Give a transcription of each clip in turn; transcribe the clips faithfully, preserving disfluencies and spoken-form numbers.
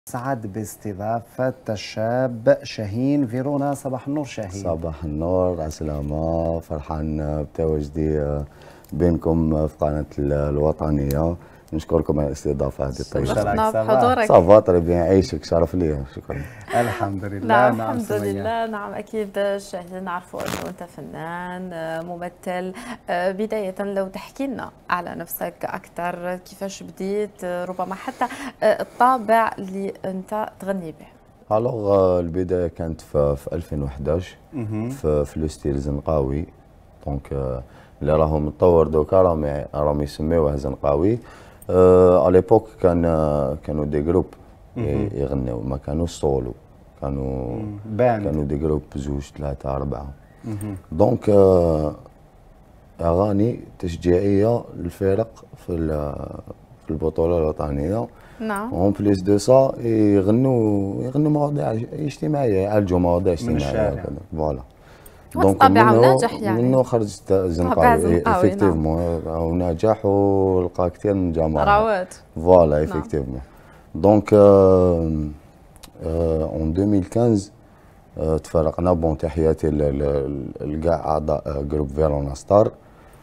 سعد باستضافة الشاب شاهين فيرونا. صباح النور شاهين. صباح النور، عسلامة، فرحان بتواجدي بينكم في قناة الوطنية. نشكركم على الاستضافة هذه الطيبة. شرفنا بحضورك. صافا طيب يعيشك، شرف لي، شكرا. الحمد لله. نعم, نعم الحمد سمية. لله. نعم أكيد شاهين، نعرفوا أنه أنت فنان ممثل. بداية لو تحكي لنا على نفسك أكثر، كيفاش بديت، ربما حتى الطابع اللي أنت تغني به. الوغ البداية كانت في, في ألفين وأحد عشر في, في لو ستيل زنقاوي. دونك اللي راهو متطور دوكا راهم راهم يسميوه زنقاوي. أه اليبوك كان كانوا دي جروب يغنيو، ما كانوش سولو، كانوا باند. كانوا دي جروب زوج ثلاثة أربعة. دونك أه أغاني تشجيعية للفرق في في البطولة الوطنية. نعم. اون بليس دو سا يغنوا يغنوا مواضيع اجتماعية، يعالجوا مواضيع اجتماعية. فوالا. دونك طابع ناجح يعني. منه خرجت زنقاوي افكتيفمون، ونجح ولقى كثير من الجماهير. رواد. فوالا افكتيفمون. دونك اون ألفين وخمسطاش تفرقنا. بون تحياتي لكاع اعضاء جروب فيرونا ستار.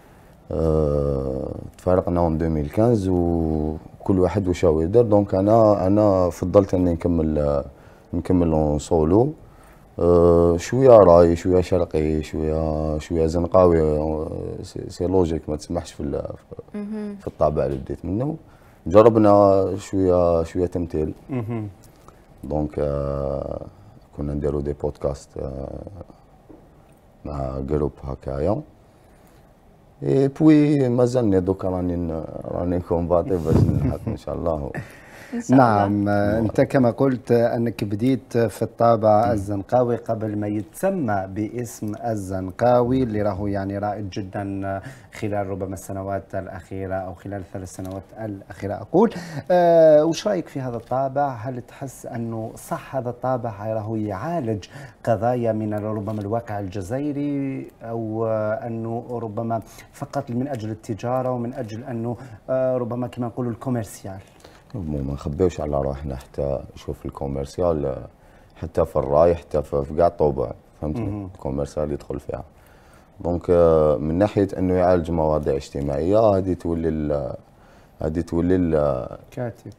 تفرقنا اون ألفين وخمسطاش وكل واحد واش هو يدير. دونك انا انا فضلت اني نكمل نكمل اون سولو. أه شويه راي، شويه شرقي، شويه شويه زنقاوي. سي لوجيك ما تسمحش في في الطابع اللي بديت منه. جربنا شويه شويه تمثيل. دونك أه كنا نديرو دي بودكاست أه مع جروب هكايا. اي بوي مازالني دوكا راني راني كومباتي باش نلحق ان شاء الله. نعم. أنت كما قلت أنك بديت في الطابع الزنقاوي قبل ما يتسمى باسم الزنقاوي، اللي راهو يعني رائد جدا خلال ربما السنوات الأخيرة أو خلال الثلاث سنوات الأخيرة أقول. أه وش رأيك في هذا الطابع؟ هل تحس أنه صح هذا الطابع راهو يعالج قضايا من ربما الواقع الجزائري، أو أنه ربما فقط من أجل التجارة ومن أجل أنه ربما كما نقولوا الكوميرسيال؟ ما نخبيوش على روحنا، حتى شوف الكوميرسيال حتى في الراي، حتى في كاع الطوبع، فهمتني؟ الكوميرسيال يدخل فيها. دونك من ناحيه انه يعالج مواضيع اجتماعيه، هذه تولي هذه تولي كاتب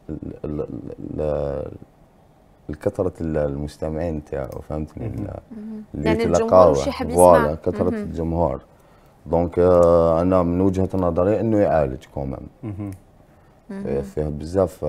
الكثرة المستمعين تاعو، فهمتني؟ اللي يعني الجمهور شي يحب يسمع. فوالا كثرة الجمهور. دونك انا من وجهه نظري انه يعالج كومام. فيه بزاف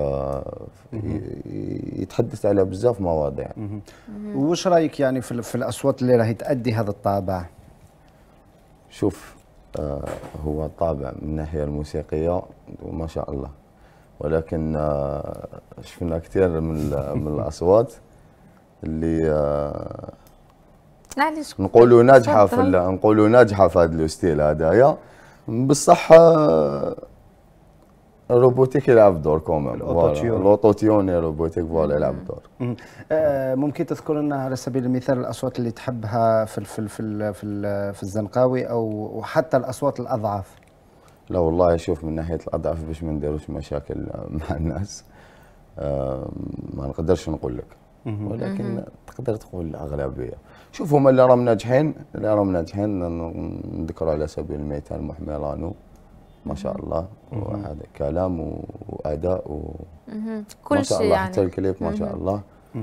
يتحدث على بزاف مواضيع. وش رايك يعني في, في الاصوات اللي راهي تأدي هذا الطابع؟ شوف آه هو طابع من الناحيه الموسيقيه ما شاء الله، ولكن آه شفنا كثير من من الاصوات اللي آه نقولوا ناجحه في نقولوا ناجحه في هذا الستيل هذايا، بصح آه الروبوتيك يلعب دور كومون. الاوتوتيون روبوتيك فوالا يلعب دور. آه ممكن تذكر لنا على سبيل المثال الاصوات اللي تحبها في في في في, في الزنقاوي، او وحتى الاصوات الاضعف؟ لا والله شوف، من ناحيه الاضعف باش ما نديروش مشاكل مع الناس آه ما نقدرش نقول لك، ولكن تقدر تقول الاغلبيه. شوف هما اللي راهم ناجحين، اللي راهم ناجحين نذكروا على سبيل المثال محميرانو ما شاء الله، وهذا كلام واداء و كل شيء يعني، حتى الكليب ما شاء الله.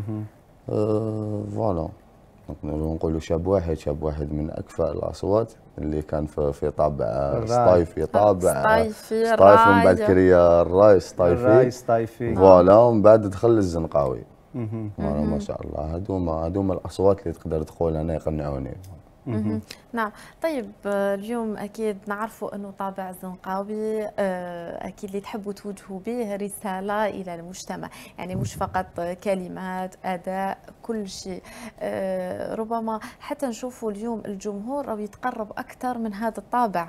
فوالا نقدروا نقولوا شاب واحد شاب واحد من اكفأ الاصوات اللي كان في في طابع سطايفي، طابع سطايفي سطايفي ومن بعد كريا الراي سطايفي الراي سطايفي فوالا، ومن بعد دخل الزنقاوي. ما شاء الله هذوما هذوما الاصوات اللي تقدر تقول انا يقنعوني. نعم. طيب اليوم اكيد نعرفوا انه طابع الزنقاوي اكيد اللي تحبوا توجهوا به رساله الى المجتمع، يعني مش فقط كلمات، اداء، كل شيء. ربما حتى نشوفوا اليوم الجمهور راهو يتقرب اكثر من هذا الطابع.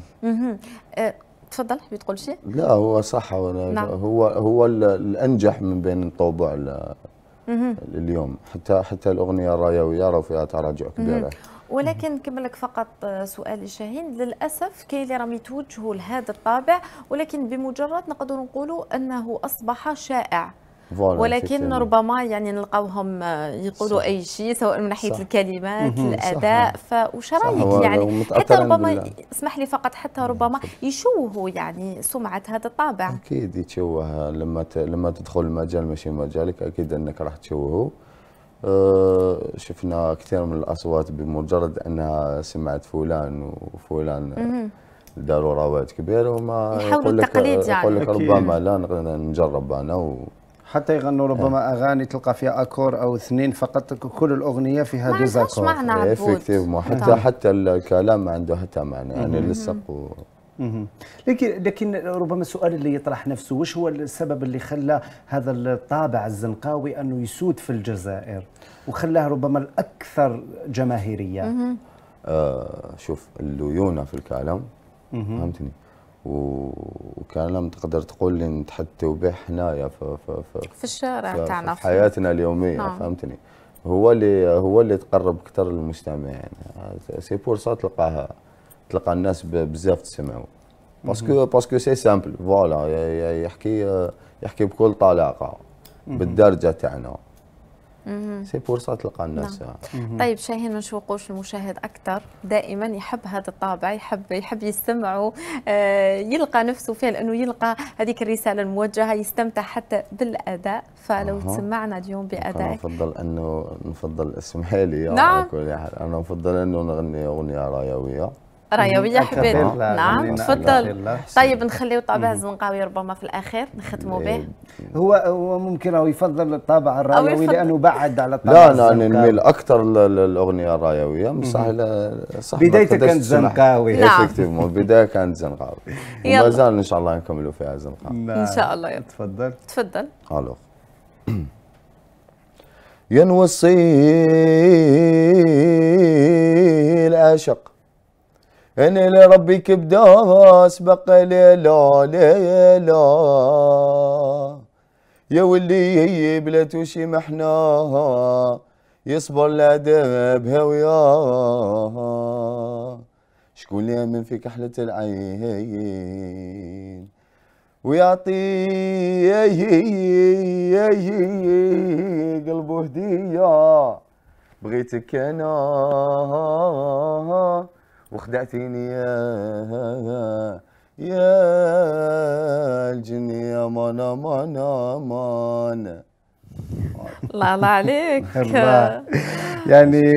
تفضل، حبيت تقول شيء؟ لا هو صح، هو نعم. هو هو الانجح من بين الطوبع اليوم. حتى حتى الاغنيه الرايويه راه فيها تراجع كبير. ولكن نكمل لك فقط سؤالي شاهين، للاسف كاين اللي راهم يتوجهوا لهذا الطابع، ولكن بمجرد نقدروا نقولوا انه اصبح شائع، ولكن ربما يعني نلقاوهم يقولوا اي شيء سواء من ناحيه صح. الكلمات الاداء فوش رايك يعني حتى ربما اسمح لي فقط حتى ربما يشوهوا يعني سمعه هذا الطابع. اكيد يتشوه لما ت... لما تدخل المجال ماشي مجالك اكيد انك راح تشوهه. أه شفنا كثير من الاصوات بمجرد انها سمعت فلان وفلان داروا رواد كبيره وما يقول لك يعني يقول لك ربما لا نجرب انا و... حتى يغنوا ربما اغاني تلقى فيها اكور او اثنين فقط كل الاغنيه فيها دوز اكور. ما معنى عبود حتى حتى الكلام ما عنده حتى معنى يعني اللصق و... لكن لكن ربما السؤال اللي يطرح نفسه وش هو السبب اللي خلى هذا الطابع الزنقاوي انه يسود في الجزائر وخلاه ربما الاكثر جماهيريه؟ آه شوف الليونه في الكلام فهمتني وكلام تقدر تقول لي نتحدثوا به حنايا في في في, في الشارع تاعنا في حياتنا اليوميه آه. فهمتني هو اللي هو اللي تقرب اكثر للمستمع يعني سي بور سا تلقاها تلقى الناس بزاف تسمعوا باسكو باسكو سي سامبل فوالا يحكي يحكي بكل طلاقه بالدرجه تاعنا سي بور سا تلقى الناس. نعم. طيب شاهين ما نشوقوش المشاهد اكثر دائما يحب هذا الطابع يحب يحب يستمعوا آه يلقى نفسه فيه لانه يلقى هذيك الرساله الموجهه يستمتع حتى بالاداء فلو أه. تسمعنا اليوم بادائك. انا نفضل انه نفضل اسمحي لي نعم. انا نفضل انه نغني اغنيه رايويه رايوية حبيت. نعم تفضل. طيب نخليو الطابع الزنقاوي ربما في الاخير نختموا به. هو هو ممكن او يفضل الطابع الرايوي لانه بعد على الطابع لا لا نميل اكثر للاغنيه الرايويه بصح صح بدايتها كانت زنقاوي. نعم البدايه كانت زنقاوي وما زال ان شاء الله نكملوا فيها زنقاوي ان شاء الله. يلا تفضل تفضل. الو ينوصي العاشق أنا لربي كبدا أسبق ليلة ليلة يا ولي بلا توشي محنا يصبر الأدب هويا شكون اللي من في كحلة العين ويعطي قلبه هدية بغيتك أنا وخدعتيني يا يا الجن يا مان مان مان. الله الله عليك. يعني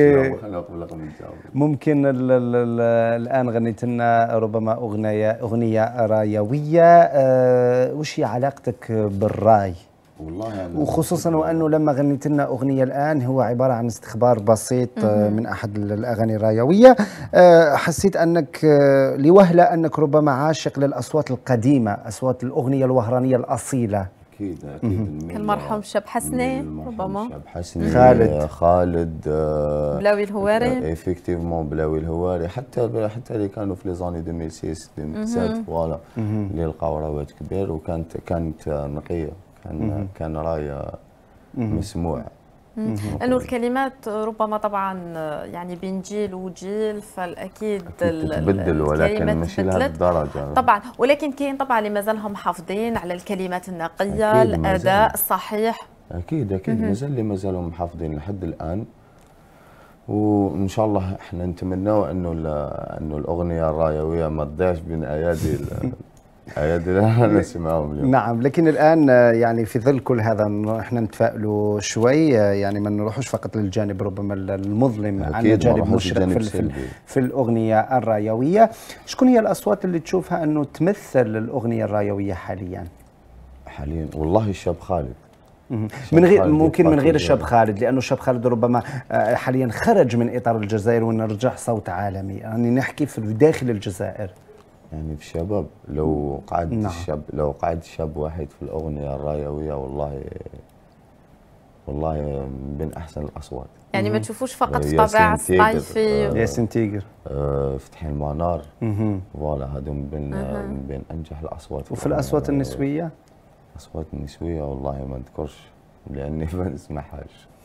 ممكن ال ال ال الان غنيت لنا ربما اغنيه اغنيه رايويه أه وش هي علاقتك بالراي؟ والله يعني وخصوصا وانه لما غنيت لنا اغنيه الان هو عباره عن استخبار بسيط من احد الاغاني الرايويه حسيت انك لوهله انك ربما عاشق للاصوات القديمه اصوات الاغنيه الوهرانيه الاصيله. اكيد اكيد المرحوم شاب حسني ربما شاب حسني خالد خالد بلاوي الهواري ايفيكتيفمون بلاوي الهواري حتى حتى اللي كانوا في لي زاني ألفين وستة ألفين وسبعة فوالا اللي لقاو رواد كبير وكانت كانت نقيه كان كان راي مسموع. لأنه الكلمات ربما طبعا يعني بين جيل وجيل فالأكيد تتبدل ولكن ماشي لهذه الدرجة طبعا ولكن كاين طبعا اللي مازالهم محافظين على الكلمات النقية الأداء الصحيح. أكيد أكيد مازال اللي مازالهم محافظين لحد الآن وإن شاء الله احنا نتمنوا إنه إنه الأغنية الرايوية ما تضيعش بين أيادي ايادي نسمعهم اليوم. نعم لكن الان يعني في ظل كل هذا احنا نتفائلوا شوي يعني ما نروحوش فقط للجانب ربما المظلم عن جانب مشرق في, في, في الاغنيه الرايويه. شكون هي الاصوات اللي تشوفها انه تمثل الاغنيه الرايويه حاليا؟ حاليا والله الشاب خالد من غير ممكن من غير الشاب خالد لانه الشاب خالد ربما حاليا خرج من اطار الجزائر ونرجع صوت عالمي يعني نحكي في داخل الجزائر. يعني في الشباب لو قعد نعم. الشاب لو قعد شاب واحد في الاغنيه الرايويه والله والله من احسن الاصوات. يعني ما تشوفوش فقط طابع صيفي ياسين تيغر آه فتحي المنار فوالا هذو من بين من بين انجح الاصوات. وفي الاصوات النسويه؟ الاصوات النسويه والله ما نذكرش لاني ما نسمعهاش.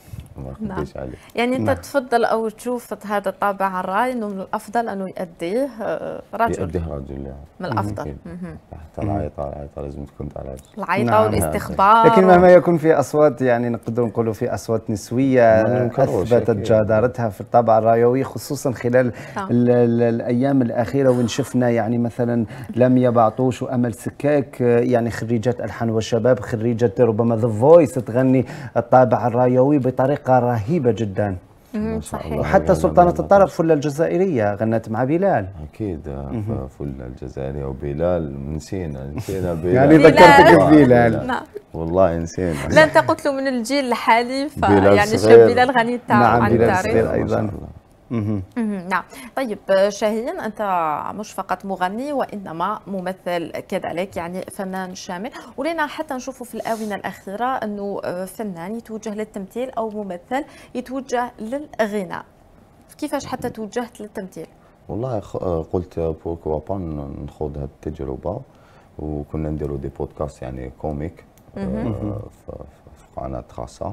ما نعم. يخبيش عليك. يعني انت نعم. تفضل او تشوف هذا الطابع الراي انه من الافضل انه يؤديه آه، رجل يؤديه رجل يعني. من الافضل. أكيد. مهم. حتى العيطه العيطه لازم تكون على رجل. العيطه نعم. والاستخبار. لكن مهما يكون في اصوات، يعني نقدر نقولوا في اصوات نسويه ما ننكروش اثبتت أكيد. جدارتها في الطابع الرايوي، خصوصا خلال نعم. ال- ال- الايام الاخيره، وين شفنا يعني مثلا لميا بعطوش وامل سكاك، يعني خريجات الحان وشباب، خريجه ربما ذا فويس، تغني الطابع الرايوي بطريقه رهيبه جدا. مهم. ما شاء صحيح. الله. وحتى سلطانه الطرب فله الجزائريه غنت مع بلال. اكيد. آه، فل الجزائري وبلال، نسينا نسينا بلال. يعني بلال. ذكرتك والله ببلال. نعم. والله نسينا. لا انت قلت له من الجيل الحالي، بلال فيعني شاب صغير. بلال غني التعرف نعم، عن بلال التعريف. صغير ما أيضاً. شاء الله. مهم. مهم. نعم. طيب آه، شاهين، انت مش فقط مغني وانما ممثل كذلك، يعني فنان شامل، ولينا حتى نشوفوا في الاونه الاخيره انه آه، فنان يتوجه للتمثيل او ممثل يتوجه للغناء. كيفاش حتى توجهت للتمثيل؟ والله خ- آه، قلت بوركوا با نخوض هذه التجربه، وكنا نديروا دي بودكاست يعني كوميك آه، ف- ف- في قناه خاصه،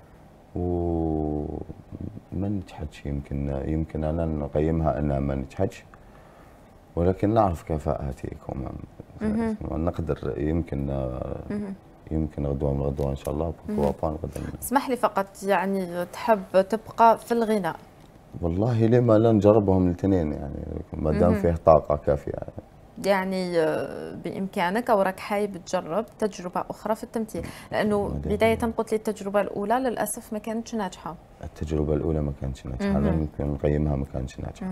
وما نجحتش. يمكن يمكن انا نقيمها انها ما نجحتش، ولكن نعرف كفاءتي كمان. نقدر يمكن آه، يمكن غدوه من غدوه ان شاء الله بوركوا با نقدر. اسمح لي فقط، يعني تحب تبقى في الغناء؟ والله لما لا نجربهم الاثنين يعني، ما دام فيه طاقه كافيه يعني. يعني آه، بإمكانك أو راك حايب تجرب تجربة أخرى في التمثيل؟ لأنه بداية قلت لي التجربة الأولى للأسف ما كانتش ناجحة. التجربة الأولى ما كانتش ناجحة، أنا يمكن نقيمها ما كانتش ناجحة،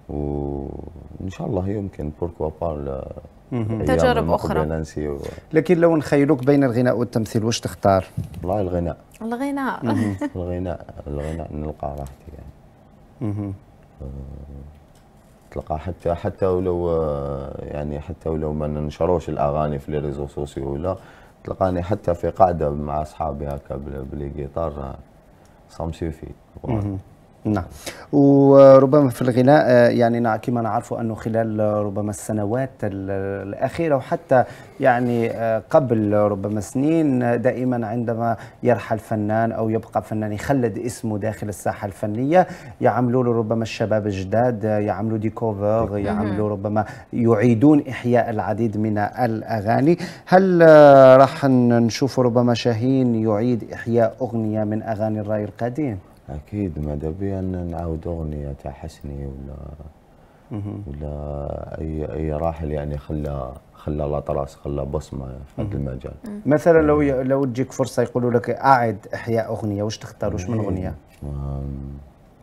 وإن شاء الله يمكن بوركوا با تجارب أخرى. ننسي و... لكن لو نخيروك بين الغناء والتمثيل واش تختار؟ والله الغناء. الغناء. الغناء الغناء نلقى راحتي يعني. مهم. تلقى حتى حتى ولو يعني حتى ولو ما ننشروش الأغاني في لي ريزو سوسيو ولا، تلقاني حتى في قاعدة مع أصحابي هكا بلي جيتار سام سوفي. نعم. وربما في الغناء آه، يعني نع- كما نعرف أنه خلال آه، ربما السنوات ال- الأخيرة، وحتى يعني آه، قبل ربما سنين، آه، دائما عندما يرحل فنان أو يبقى فنان يخلد اسمه داخل الساحة الفنية، يعملوا له ربما الشباب الجداد، آه، يعملوا ديكوفر، يعملوا ربما يعيدون إحياء العديد من الأغاني. هل آه، راح نشوف ربما شاهين يعيد إحياء أغنية من أغاني الراي القديم؟ اكيد ماذا بيا ان نعاود اغنيه تاع حسني ولا ولا اي اي راحل يعني خلى خلى الاطراس، خلى بصمه في هذا المجال. مثلا لو ي... لو تجيك فرصه يقولوا لك اعد احياء اغنيه، واش تختار؟ واش من اغنيه؟ آم،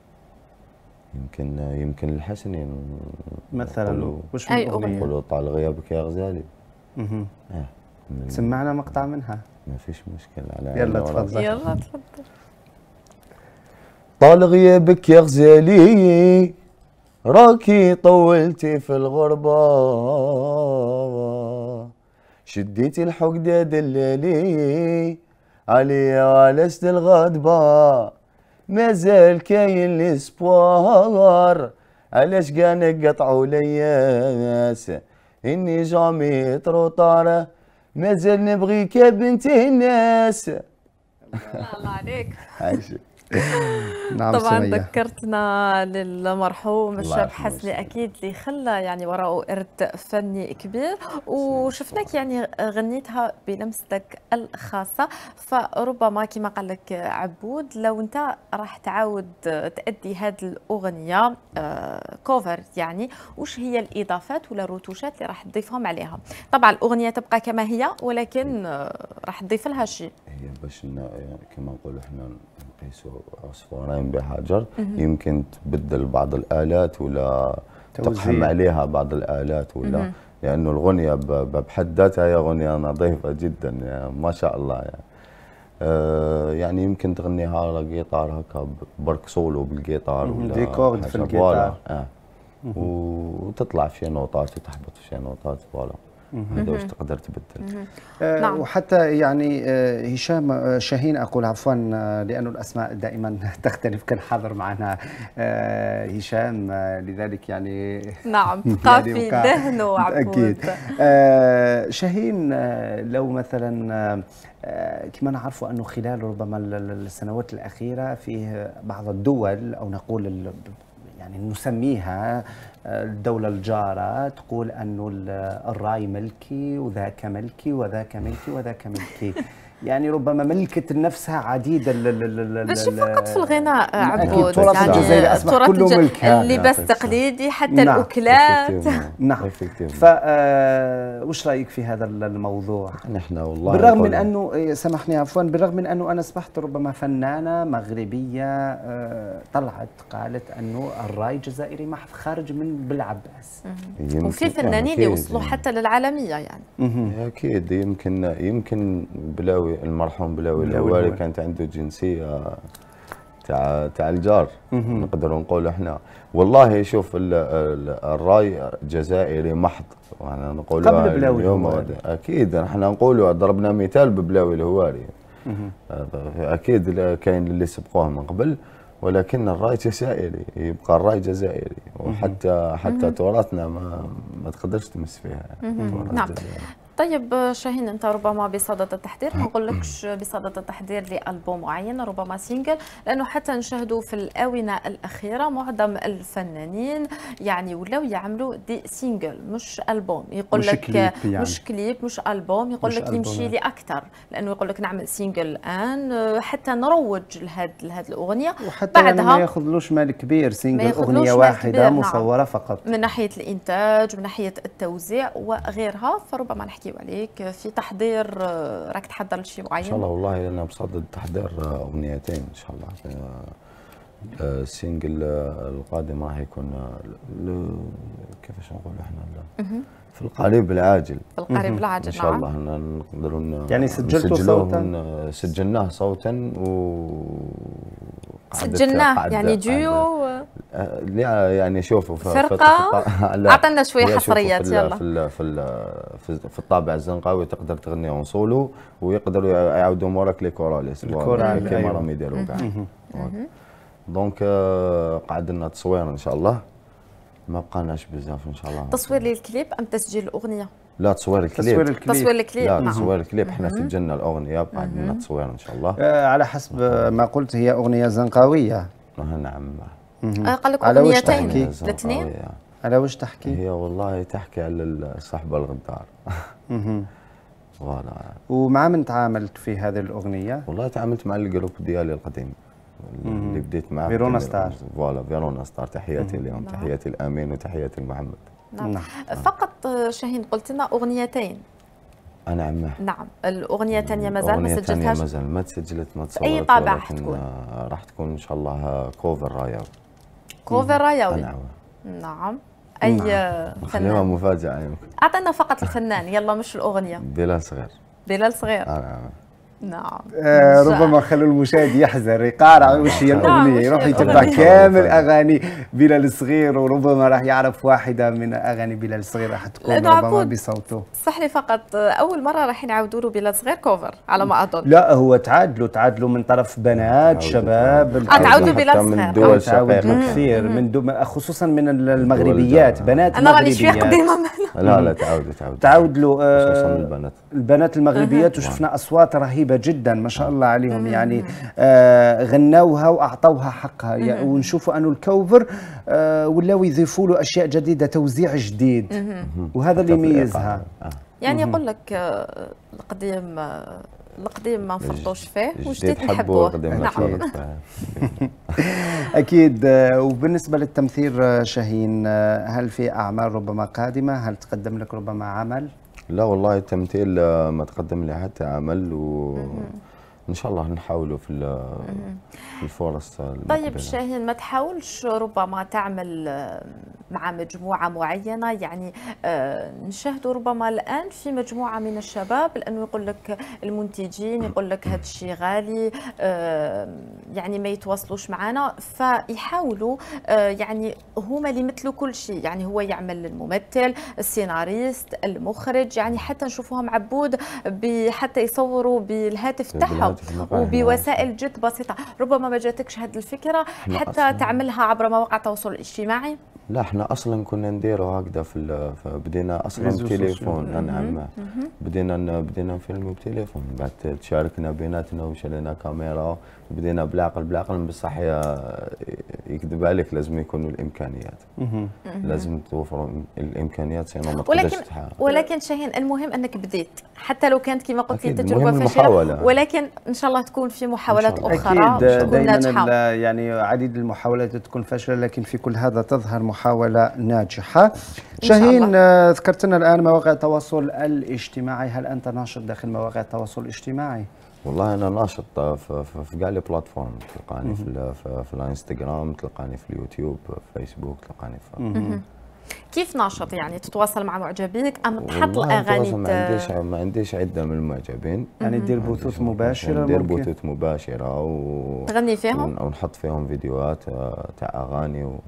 يمكن يمكن الحسني مثلا واش من أي اغنيه؟ نقولوا طال غيابك يا غزالي. مهم. اه من- سمعنا مقطع منها. ما فيش مشكله على يلا عيني وراسي. تفضل. يلا تفضل. طال غيابك يا غزالي، راكي طولتي في الغربة، شديتي الحقدة دلالي عليا وعلى سن الغضبة، مازال كاين ليسبوار، علاش كانك قطعوا لياس، اني جامي تروطار، مازال نبغيك يا بنت الناس. الله عليك. عايشك. نعم طبعا سمية. ذكرتنا للمرحوم الله الشاب يرحمه حسني، ويسلمه. اكيد اللي خلى يعني وراءه ارث فني كبير، وشفناك يعني غنيتها بلمستك الخاصه. فربما كما قال لك عبود، لو انت راح تعاود تأدي هذه الاغنيه آه، كوفر، يعني وش هي الاضافات ولا الرتوشات اللي راح تضيفهم عليها؟ طبعا الاغنيه تبقى كما هي، ولكن آه، راح تضيف لها شيء. هي باش ن- يعني كما نقولوا احنا نقيسوا عصفورين بحجر، يمكن تبدل بعض الالات ولا توزيع. تقحم عليها بعض الالات ولا، لانه الغنيه ب- بحد ذاتها هي غنيه نظيفه جدا يعني ما شاء الله يعني. آه يعني يمكن تغنيها على جيتار هكا برك سولو بالجيتار ولا ديكورد في حاجة. الجيتار. فوالا، آه. وتطلع في نوتات وتحبط في نوتات فوالا. هذا واش تقدر تبدل. آه نعم. وحتى يعني آه هشام آه شاهين اقول عفوا آه لانه الاسماء دائما تختلف، كان حاضر معنا آه هشام آه لذلك يعني نعم ثقافي يعني دهن وعبود. اكيد. آه شاهين آه لو مثلا آه كما نعرف انه خلال ربما السنوات الاخيره فيه بعض الدول او نقول يعني نسميها الدولة الجارة تقول أنه الراي ملكي وذاك ملكي وذاك ملكي وذاك ملكي، يعني ربما ملكت نفسها عديد مش فقط في الغناء عبود، التراث يعني الجزائري أصبح كله ملكها، اللباس التقليدي حتى نعم. الأكلات نعم. فوش رأيك في هذا الموضوع؟ نحن والله بالرغم من أنه سامحني عفوا، بالرغم من أنه أنا أصبحت ربما فنانة مغربية طلعت قالت أنه الراي جزائري محض خارج من بالعباس، وفي فنانين يوصلوا حتى للعالمية يعني. أكيد. يمكن يمكن بلاوي المرحوم بلاوي الهواري كانت عنده جنسيه تاع تاع الجار نقدروا نقولوا احنا. والله شوف الراي جزائري محض، انا نقولوا قبل بلاوي الهواري اكيد. احنا نقولوا ضربنا مثال ببلاوي الهواري، اكيد كاين اللي سبقوه من قبل، ولكن الراي جزائري يبقى الراي جزائري، وحتى حتى تراثنا ما ما تقدرش تمس فيها. نعم. طيب شاهين، انت ربما بصدد التحضير، ما نقولكش بصدد التحضير لالبوم معين، ربما سينجل، لانه حتى نشاهدوا في الاونه الاخيره معظم الفنانين يعني ولاو يعملوا دي سينجل مش البوم، يقول لك يعني. مش كليب مش البوم، يقول لك يمشي لي اكثر، لانه يقول لك نعمل سينجل الان حتى نروج لهاد لهاد الاغنيه، وحتى بعدها يعني ما ياخذلوش مال كبير، سينجل اغنيه واحده مصوره نعم. فقط من ناحيه الانتاج من ناحيه التوزيع وغيرها. فربما نحكي عليك في تحضير، راك تحضر لشيء معين؟ ان شاء الله. والله انا بصدد تحضير اغنيتين ان شاء الله. السينجل القادم راح يكون كيفاش نقول احنا في القريب العاجل، في القريب العاجل ان شاء الله نقدروا يعني سجلته صوتا، سجلناه صوتا و سجلناه يعني ديو يعني شوفوا فرقه. اعطينا شويه حصريات يلا. في في في الطابع الزنقاوي تقدر تغني اون سولو، ويقدروا يعاودوا موراك لي كوراليس كيما راهم يديروا كاع. دونك قعد لنا تصوير ان شاء الله، ما بقاناش بزاف ان شاء الله. تصوير للكليب ام تسجيل الاغنيه؟ لا تصوير الكليب. تصوير الكليب. تصوير الكليب. لا نعم. تصوير الكليب احنا سجلنا الاغنيه بعد لنا تصوير ان شاء الله. آه على حسب ما قلت هي اغنيه زنقاويه. آه نعم. آه قال لك اغنيتين الاثنين. على وش تحكي؟ هي والله تحكي على الصحبه الغدار. فوالا. ومع من تعاملت في هذه الاغنيه؟ والله تعاملت مع الجروب ديالي القديم اللي بديت معاه، فيرونا ستار. فوالا فيرونا ستار. تحياتي اليوم، تحياتي الامين وتحياتي لمحمد. نعم. نعم. فقط شاهين قلت لنا اغنيتين. نعم. نعم. الاغنيه الثانيه مازال ما سجلتهاش؟ الاغنيه مازال ما تسجلت ما تصورت. اي طابع راح تكون؟ راح تكون ان شاء الله كوفر راياوي. كوفر راياوي. نعم. نعم. اي فنان؟ مفاجاه يمكن. اعطينا فقط الفنان يلا مش الاغنيه. بلال صغير. بلال صغير. نعم. نعم. آه ربما خلوا المشاهد يحذر يقارع وش هي الاغنيه، يروح يتبع كامل اغاني بلال الصغير، وربما راح يعرف واحده من اغاني بلال الصغير راح تكون ربما بصوته. صح لي فقط اول مره راح يعاودوا له بلال صغير كوفر على ما اظن. لا هو تعادلوا تعادلوا من طرف بنات شباب. تعودوا بلال صغير من دول تعودوا كثير من دو خصوصا من المغربيات بنات انا راني شويه قديمه. لا لا تعودوا تعودوا تعودوا خصوصا البنات البنات المغربيات، وشفنا اصوات رهيبه جدا ما شاء الله عليهم، يعني آه غنوها واعطوها حقها، يعني ونشوفوا انه الكوفر آه ولاو يضيفوا له اشياء جديده، توزيع جديد، وهذا اللي يميزها. يعني يقول لك القديم القديم ما نفرطوش فيه والجديد نحبوه. نعم. اكيد. وبالنسبه للتمثيل شاهين، هل في اعمال ربما قادمه؟ هل تقدم لك ربما عمل؟ لا والله التمثيل ما تقدم لي حتى عمل، و ان شاء الله نحاولوا في في الفرص. طيب شاهين، ما تحاولش ربما تعمل مع مجموعه معينه؟ يعني نشاهدوا ربما الان في مجموعه من الشباب لانه يقول لك المنتجين يقول لك هذا الشيء غالي، يعني ما يتواصلوش معنا، فيحاولوا يعني هما اللي يمثلوا كل شيء، يعني هو يعمل الممثل، السيناريست، المخرج، يعني حتى نشوفوهم عبود حتى يصوروا بالهاتف تاعهم وبوسائل جد بسيطه. ربما ما جاتكش هذه الفكره حتى تعملها عبر مواقع التواصل الاجتماعي؟ لا احنا اصلا كنا نديروا هكذا في بدينا اصلا بتليفون. نعم، بدينا بدينا نفيلموا بتليفون، بعد تشاركنا بيناتنا وشرينا كاميرا، بدينا بالعقل بالعقل بصح يكذب عليك، لازم يكونوا الامكانيات، لازم توفروا الامكانيات سينو ما تقدرش تحقق. ولكن شاهين المهم انك بديت، حتى لو كانت كما قلت لي تجربه فاشله، ولكن ان شاء الله تكون في محاولات اخرى اكيد دائما، يعني عديد المحاولات تكون فاشله، لكن في كل هذا تظهر محاوله ناجحه. شاهين، ذكرت لنا الان مواقع التواصل الاجتماعي، هل انت ناشط داخل مواقع التواصل الاجتماعي؟ والله انا ناشط في في كاع لي بلاتفورم، تلقاني في في, في الانستغرام، تلقاني في اليوتيوب، في فيسبوك، تلقاني في. كيف ناشط؟ يعني تتواصل مع معجبيك ام تحط الاغاني؟ ما عنديش ما عنديش عده من المعجبين، يعني دير بثوث مباشره، ندير بثوث مباشره و تغني فيهم ونحط فيهم فيديوهات تاع اغاني و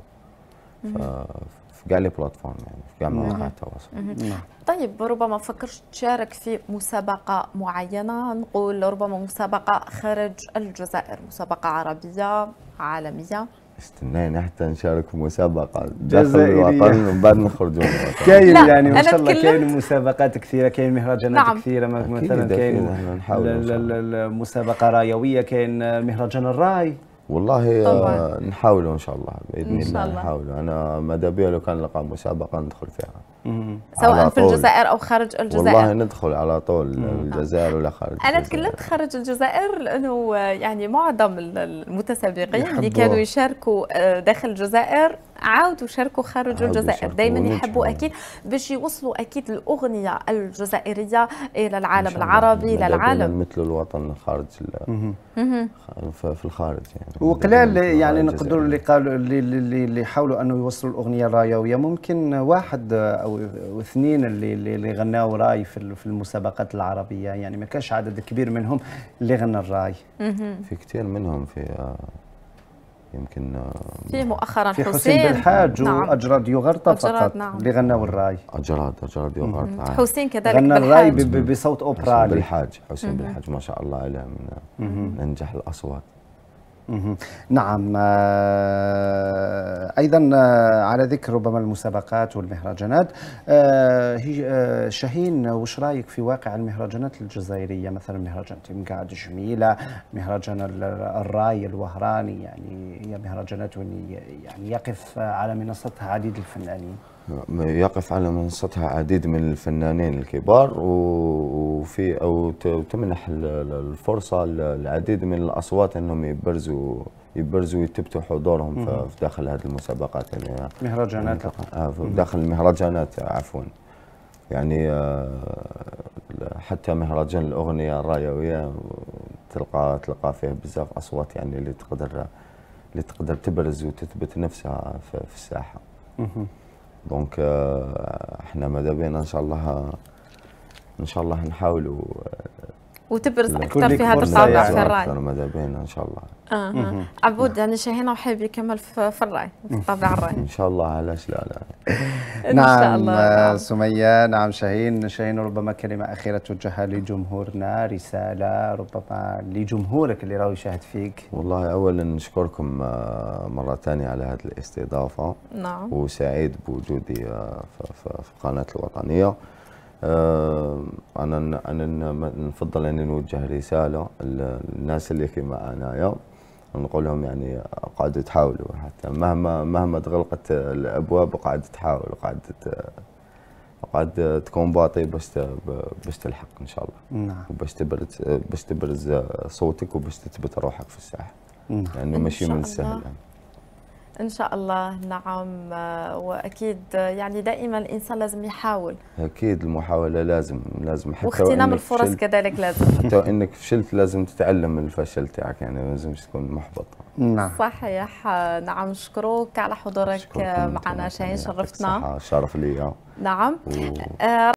في كاع لي بلاتفورم، يعني في كاع مواقع التواصل. طيب ربما فكرش تشارك في مسابقة معينة، نقول ربما مسابقة خارج الجزائر، مسابقة عربية عالمية؟ استناني حتى نشارك في مسابقة داخل الوطن ومن بعد نخرجوا من الوطن. كاين يعني ما شاء الله كاين مسابقات كثيرة، كاين مهرجانات نعم. كثيرة، مثلا كاين المسابقة رايوية، كاين مهرجان الراي. والله طبعا. نحاولوا ان شاء الله باذن الله، نحاولوا. انا ماذا بيا لو كان لقى مسابقه ندخل فيها، سواء في الجزائر او خارج الجزائر. والله ندخل على طول الجزائر ولا خارج انا تكلمت خارج الجزائر لانه يعني معظم المتسابقين اللي كانوا يشاركوا داخل الجزائر عاودوا شاركوا خارج الجزائر، دائما يحبوا اكيد باش يوصلوا اكيد الاغنيه الجزائريه الى العالم العربي، الى العالم مثل الوطن خارج في الخارج. يعني وقلال يعني نقدروا اللي قالوا اللي اللي حاولوا انه يوصلوا الاغنيه الرايويه، ممكن واحد او اثنين اللي اللي غناوا راي في في المسابقات العربيه، يعني ما كانش عدد كبير منهم اللي غنى الراي. في كثير منهم، في يمكن في مؤخرا في حسين بالحاج نعم. واجراد يوغرطه فقط نعم. اللي غناوا الراي. اجراد اجراد يوغرطه حسين كذلك غنى الراي بصوت اوبرالي. حسين بالحاج حسين بالحاج ما شاء الله عليه من انجح الاصوات. نعم. ايضا على ذكر ربما المسابقات والمهرجانات، شاهين وش رايك في واقع المهرجانات الجزائريه، مثلا مهرجان تمقعد جميله، مهرجان الراي الوهراني، يعني هي مهرجانات يعني يقف على منصتها عديد الفنانين. يقف على منصتها عديد من الفنانين الكبار، وفي او تمنح الفرصه للعديد من الاصوات انهم يبرزوا يبرزوا ويثبتوا حضورهم في داخل هذه المسابقات، يعني مهرجانات داخل المهرجانات عفوا. يعني حتى مهرجان الاغنيه الرايويه تلقى تلقى فيه بزاف اصوات، يعني اللي تقدر اللي تقدر تبرز وتثبت نفسها في الساحه. دونك احنا ماذا بينا ان شاء الله ان شاء الله نحاولوا وتبرز اكثر في هذا الطابع في الراي. اكثر ماذا بينا ان شاء الله. اه عبود يعني شاهين وحابب يكمل في, في الراي، في طابع الراي ان شاء الله. علاش لا لا إن نعم شاء الله. نعم سمية. نعم شاهين. شاهين ربما كلمة أخيرة توجهها لجمهورنا، رسالة ربما لجمهورك اللي راهو يشاهد فيك. والله أولا نشكركم مرة ثانية على هذه الاستضافة. نعم. وسعيد بوجودي في القناة الوطنية. أنا أنا نفضل أن نوجه رسالة للناس اللي كيما أنايا، نقول لهم يعني قاعدة تحاولوا، حتى مهما مهما تغلقت الابواب قاعدة تحاول، وقاعدة قاعدة تكومباطي باش باش تلحق ان شاء الله. نعم. وباش تبرز باش تبرز صوتك وباش تثبت روحك في الساحة. نعم. يعني ماشي من السهل يعني. ان شاء الله. نعم. واكيد يعني دائما الانسان لازم يحاول. اكيد المحاوله لازم لازم حتى واغتنام الفرص كذلك لازم. حتى انك فشلت لازم تتعلم من الفشل تاعك، يعني لازم تكون محبط. نعم صحيح. نعم نشكرك على حضورك معنا شاهين، شرفتنا. شرف لي. نعم. و...